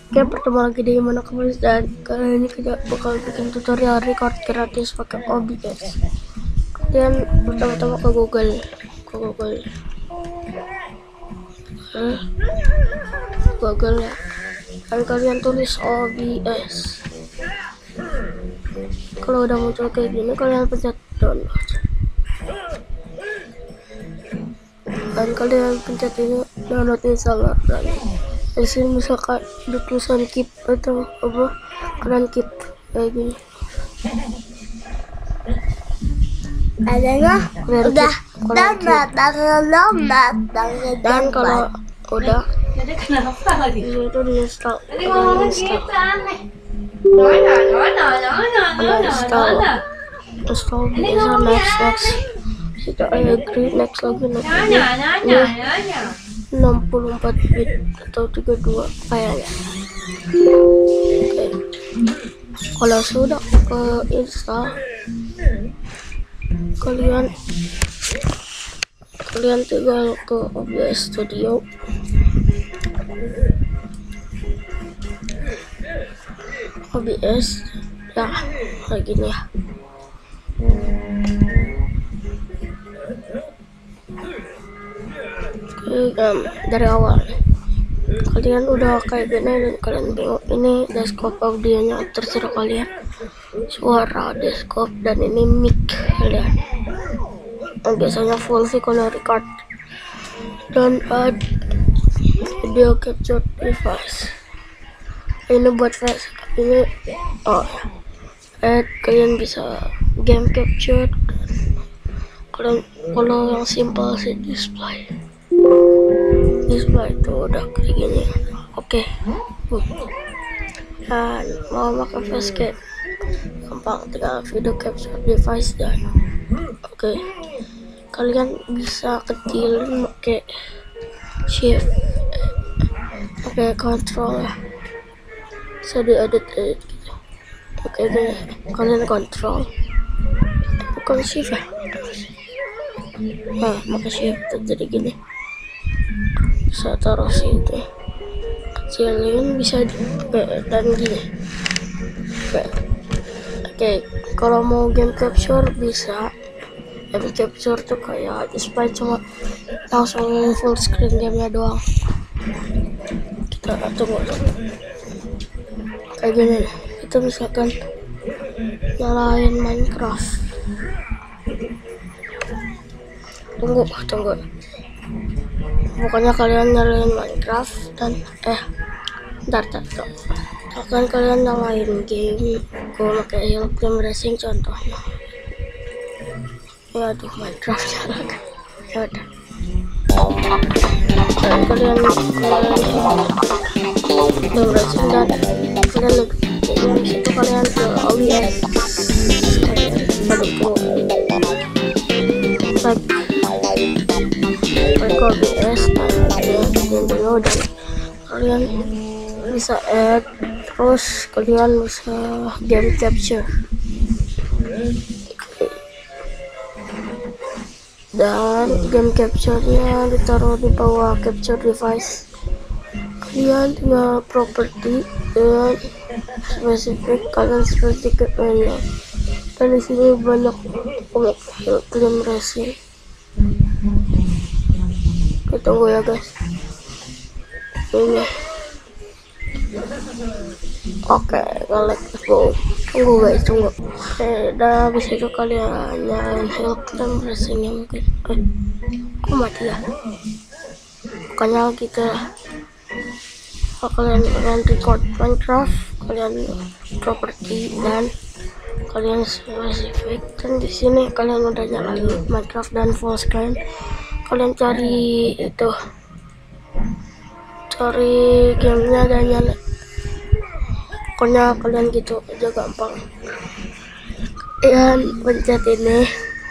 Oke, bertemu lagi di Mana Kamus, dan kali ini kita bakal bikin tutorial record gratis pakai OBS. Kalian pertama-tama ke Google, Google ya. Dan kalian tulis OBS. Kalau udah muncul kayak gini, kalian pencet download. Dan kalian pencet ini download installer. Dan di sini misalkan ada tulisan keep atau apa, kalian keep kayak gini. Adanya udah download. Dan kalau udah Jadi kenapa lagi? ini itu diinstal. Tadi ngomongin gitu aneh. Install bisa next. Kita agree next lagi Nanya. 64 bit atau 32 kayaknya. Oke. Kalau sudah ke install, kalian tinggal ke OBS Studio. OBS ya kayak gini ya. Dari awal kalian udah kayak gini dan kalian bingung, ini desktop audionya terserah kalian, suara desktop, dan ini mic kalian. Biasanya full sih kalau record. Dan add video capture device, ini buat flash ini. Kalian bisa game capture. Kalau yang simple sih display itu udah kayak gini. Oke. Dan mau pakai facecam gampang, tinggal video capture device dan oke. Kalian bisa kecilin pakai shift, pakai control ya, bisa diedit gitu. Oke, gini kalian control, bukan shift ya, pakai shift jadi gini. Bisa taruh situ, kecilin bisa dan gini. Oke, kalau mau game capture bisa. Game capture tuh kayak display, cuma langsung full screen gamenya doang. Kita tunggu kayak gini. Kita misalkan nyalain Minecraft. Tunggu. Pokoknya kalian nyalain Minecraft dan akan kalian nyalain game. Gue pakai Hill Climb Racing contohnya. Ya aduh, Minecraft nyalakan. Ya udah. Dan kalian Climb Racing dan kalian di situ kalian ke OBS. Like OBS dan kalian bisa add, terus kalian bisa game capture. Dan game capture-nya ditaruh di bawah capture device. Kalian tinggal property dan spesifik, kalian spesifik menu. Dan di sini banyak Hill Climb Racing. Tunggu ya guys, ini oke. Kalau tunggu. Udah habis itu kalian nyalain Hill Climb Racing-nya mungkin. Kok mati ya? Pokoknya gitu lah. Kalian record Minecraft, kalian property dan kalian spesifik. Dan di sini kalian udah nyalain Minecraft dan full screen. Kalian cari gamenya dan nyala. Pokoknya kalian gitu aja, gampang. Dan pencet ini,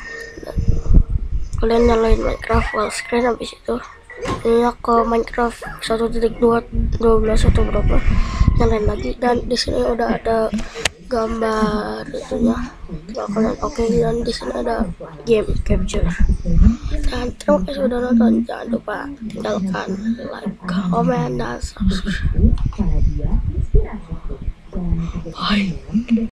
kalian nyalain Minecraft full screen. Habis itu ini ke Minecraft 1.12 atau berapa, nyalain lagi. Dan di sini udah ada gambar itunya. Tinggal kalian oke, dan di sini ada game capture. Dan terima kasih sudah nonton. Jangan lupa tinggalkan like, comment, dan subscribe. Hai.